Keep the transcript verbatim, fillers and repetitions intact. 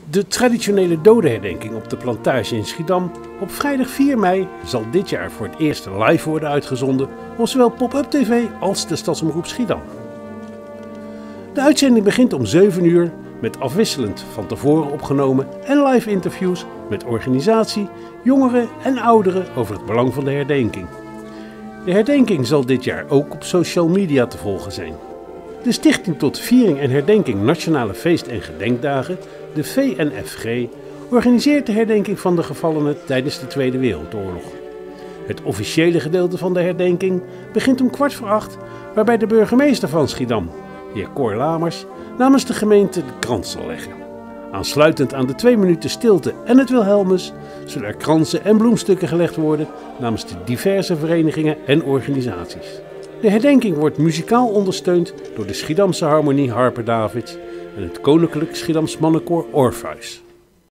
De traditionele dodenherdenking op de plantage in Schiedam op vrijdag vier mei zal dit jaar voor het eerst live worden uitgezonden op zowel Pop-up T V als de Stadsomroep Schiedam. De uitzending begint om zeven uur met afwisselend van tevoren opgenomen en live interviews met organisatie, jongeren en ouderen over het belang van de herdenking. De herdenking zal dit jaar ook op social media te volgen zijn. De Stichting tot Viering en Herdenking Nationale Feest- en Gedenkdagen, de V N F G, organiseert de herdenking van de gevallenen tijdens de Tweede Wereldoorlog. Het officiële gedeelte van de herdenking begint om kwart voor acht, waarbij de burgemeester van Schiedam, de heer Cor Lamers, namens de gemeente de krans zal leggen. Aansluitend aan de twee minuten stilte en het Wilhelmus zullen er kransen en bloemstukken gelegd worden namens de diverse verenigingen en organisaties. De herdenking wordt muzikaal ondersteund door de Schiedamse Harmonie Harper Davids en het Koninklijk Schiedams Mannenkoor Orpheus.